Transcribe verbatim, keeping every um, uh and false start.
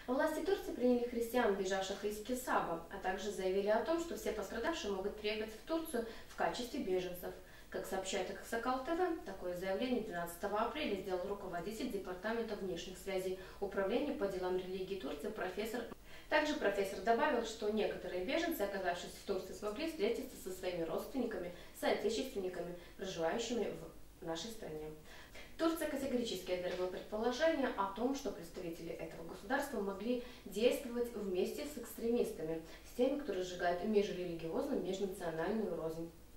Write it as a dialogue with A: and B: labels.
A: Власти Турции приняли христиан, бежавших из Кесаба, а также заявили о том, что все пострадавшие могут приехать в Турцию в качестве беженцев. Как сообщает Аксакал ТВ, такое заявление двенадцатого апреля сделал руководитель Департамента внешних связей Управления по делам религии Турции профессор. Также профессор добавил, что некоторые беженцы, оказавшись в Турции, смогли встретиться со своими родственниками, соотечественниками, проживающими в нашей стране. Турция категорически отвергла предположение о том, что представители этого государства могли действовать вместе с экстремистами, с теми, кто разжигает межрелигиозную, межнациональную рознь.